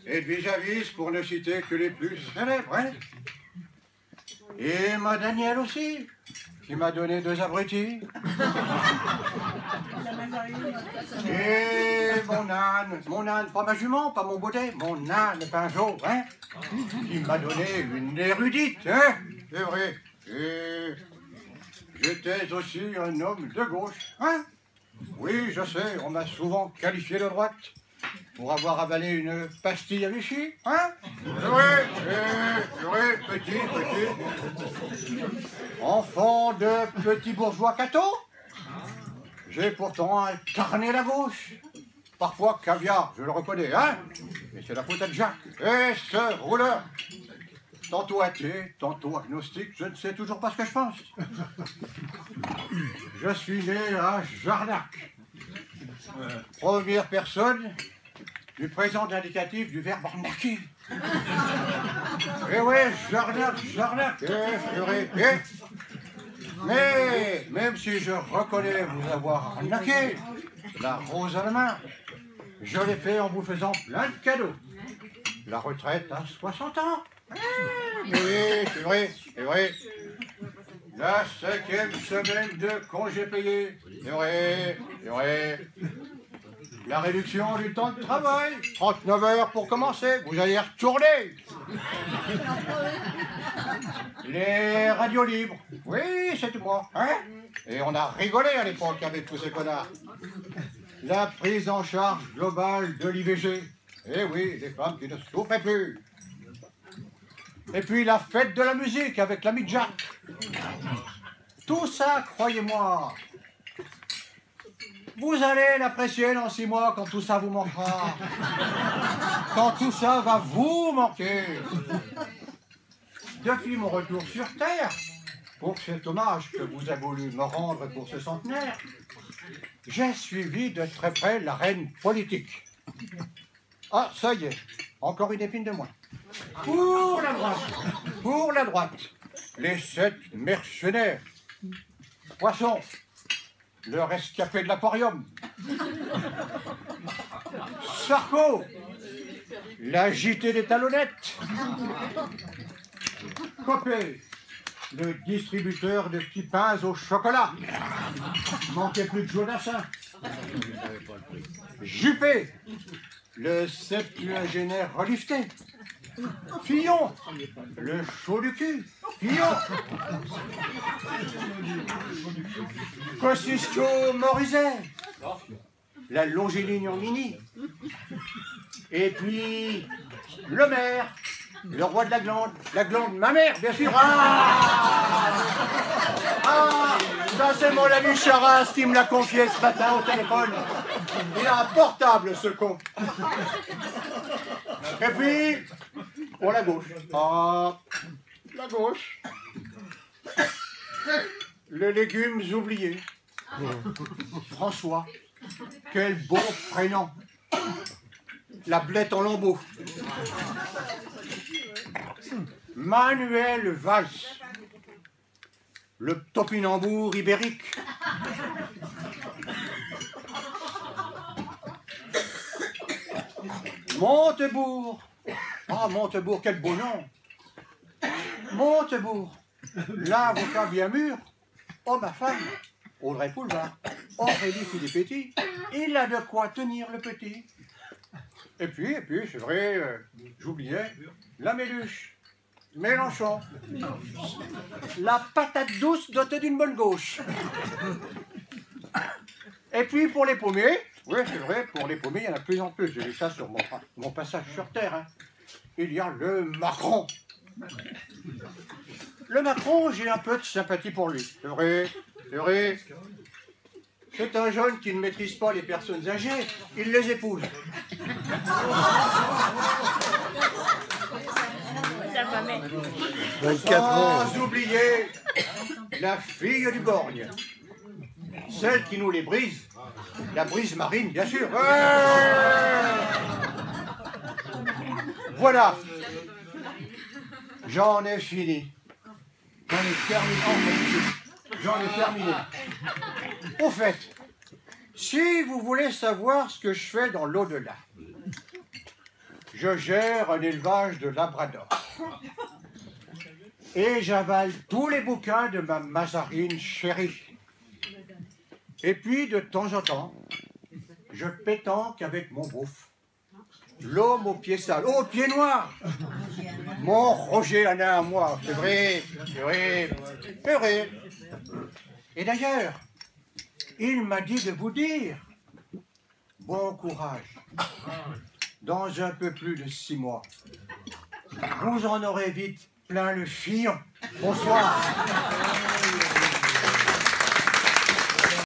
et de vis-à-vis, pour ne citer que les plus célèbres. Hein. Et ma Danielle aussi, qui m'a donné 2 abrutis. Et mon âne, pas ma jument, pas mon baudet, mon âne Pinjot, hein, qui m'a donné une érudite, hein, c'est vrai. Et j'étais aussi un homme de gauche, hein. Oui, je sais, on m'a souvent qualifié de droite pour avoir avalé une pastille à Vichy, hein. C'est vrai, petit. Enfant de petit bourgeois cathos, j'ai pourtant incarné la gauche. Parfois caviar, je le reconnais, hein. Mais c'est la faute à Jacques et ce rouleur. Tantôt athée, tantôt agnostique, je ne sais toujours pas ce que je pense. Je suis né à Jarnac. Première personne du présent indicatif du verbe arnaquer. Eh ouais, Jarnac. Mais même si je reconnais vous avoir arnaqué, la rose à la main, je l'ai fait en vous faisant plein de cadeaux. La retraite à 60 ans. Oui, c'est vrai. La 5e semaine de congé payé. C'est vrai. La réduction du temps de travail. 39 heures pour commencer. Vous allez retourner. Les radios libres. Oui, c'est moi. Hein? Et on a rigolé à l'époque avec tous ces connards. La prise en charge globale de l'IVG. Eh oui, les femmes qui ne souffraient plus. Et puis la fête de la musique avec l'ami Jack. Tout ça, croyez-moi, vous allez l'apprécier dans 6 mois quand tout ça vous manquera. Quand tout ça va vous manquer. Depuis mon retour sur Terre, pour cet hommage que vous avez voulu me rendre pour ce centenaire, j'ai suivi de très près l'arène politique. Ah, ça y est, encore une épine de moins. Pour la droite, les 7 mercenaires, Poisson, le rescapé de l'aquarium, Sarko, l'agité des talonnettes, Copé, le distributeur de petits pains au chocolat, manquait plus de Jodassin, Juppé, le septuagénaire relifté, Fillon, le chaud du cul, Fillon, Kosciuszko Morizet, la longiligne en mini, et puis le maire, le roi de la glande ma mère, bien sûr. Ah, ça c'est mon ami Charas qui me l'a confié ce matin au téléphone. Il a un portable, ce con. Et puis, pour la gauche. Ah, la gauche. Les légumes oubliés. François, quel beau prénom. La blette en lambeaux. Manuel Valls, le topinambour ibérique. Montebourg. Ah, Montebourg, quel beau nom. Montebourg, l'avocat bien mûr. Oh, ma femme, Audrey Poulevard, Aurélie Filippetti, il a de quoi tenir le petit. Et puis, c'est vrai, j'oubliais, la Méluche, Mélenchon, la patate douce dotée d'une bonne gauche. Et puis pour les paumés, oui c'est vrai, pour les paumés, il y en a de plus en plus. J'ai vu ça sur mon passage sur Terre. Hein. Il y a le Macron. Le Macron, j'ai un peu de sympathie pour lui. C'est vrai. C'est un jeune qui ne maîtrise pas les personnes âgées, il les épouse. Sans oublier la fille du borgne, celle qui nous les brise, la brise marine, bien sûr. Voilà, j'en ai fini. J'en ai terminé. Au fait, si vous voulez savoir ce que je fais dans l'au-delà, je gère un élevage de labrador. Et j'avale tous les bouquins de ma Mazarine chérie. Et puis, de temps en temps, je pétanque avec mon bouffe. L'homme aux pieds sales, aux pieds noirs. Mon Roger en a à moi, c'est vrai, c'est vrai, c'est vrai. Et d'ailleurs, il m'a dit de vous dire, bon courage. Dans un peu plus de 6 mois, vous en aurez vite plein le chignon. Bonsoir.